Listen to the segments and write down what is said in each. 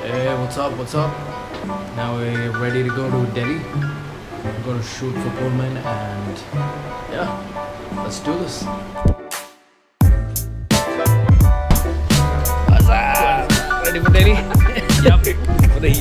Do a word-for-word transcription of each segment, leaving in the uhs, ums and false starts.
Hey, what's up, what's up? Now we're ready to go to Delhi. We're gonna shoot for Pullman and yeah, let's do this. What's up? Ready for Delhi? Yup, for the heat.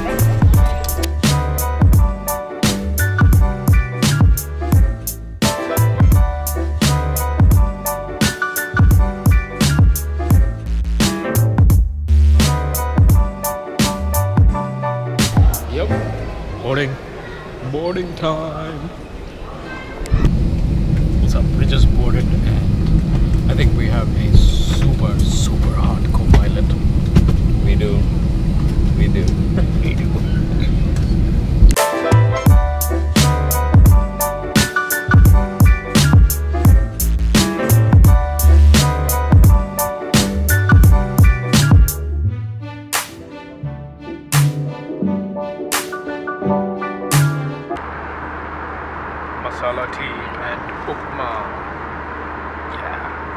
Boarding, boarding time. What's up? We just boarded and I think we have a super, super hot co-pilot. We do, we do, we do. Masala tea and upma. Yeah.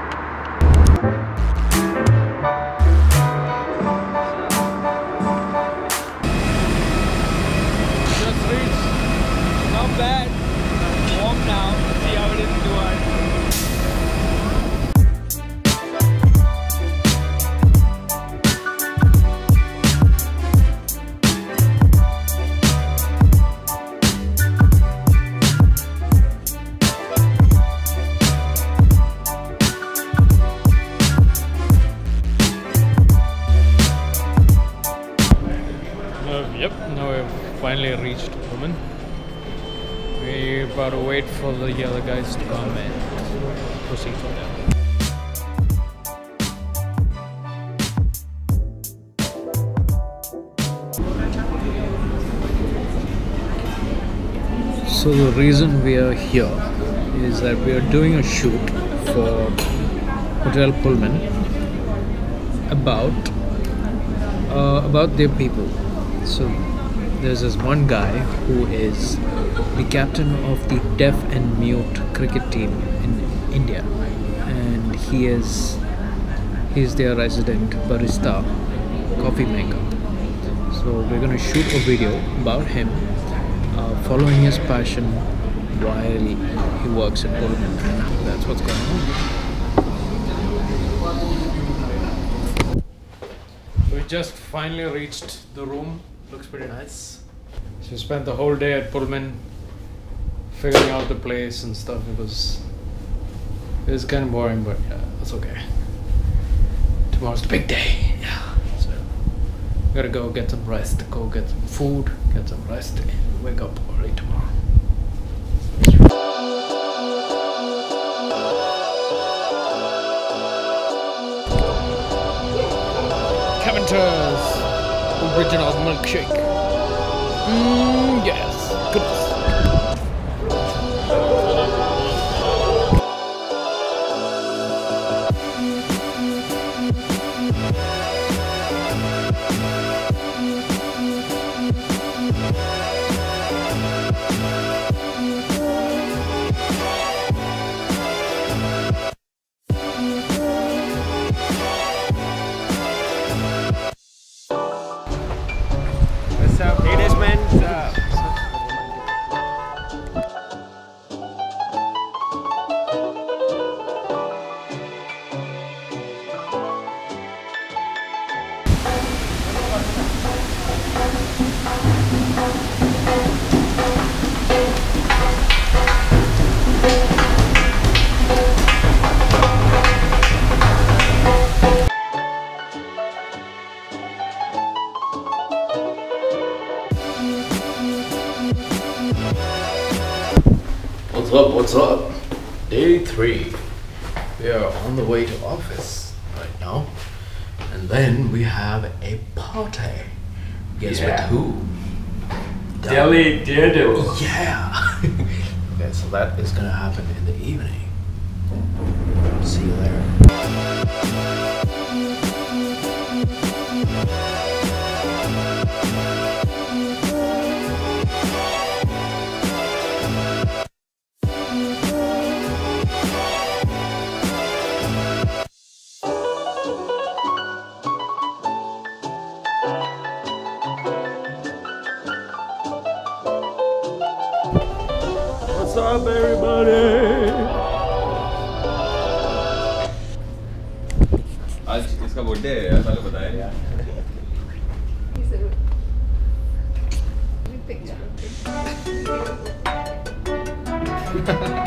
Just reached. Not bad. Warm now. See how it is in Dubai. Yep, now we've finally reached Pullman. We're about to wait for the other guys to come and proceed from there. So the reason we are here is that we are doing a shoot for Hotel Pullman about uh, about their people. So there's this one guy who is the captain of the deaf and mute cricket team in India, and he is he's their resident barista, coffee maker. So we're gonna shoot a video about him, uh, following his passion while he works at Pullman. That's what's going on. We just finally reached the room. Looks pretty nice. So we spent the whole day at Pullman figuring out the place and stuff. It was it was kind of boring, but yeah, that's okay. Tomorrow's the big day. Yeah. So gotta go get some rest, go get some food, get some rest, and wake up early tomorrow. Caventer's original milkshake. Mmm, yes. Goodness. Ladies, man. What's up, what's up? Day three. We are on the way to office right now. And then we have a party. Guess yeah. with who? Delhi Daredevil. Yeah. Okay, so that is gonna happen in the evening. See you there. up, everybody? आज इसका birthday है यार, साले बताया Picture.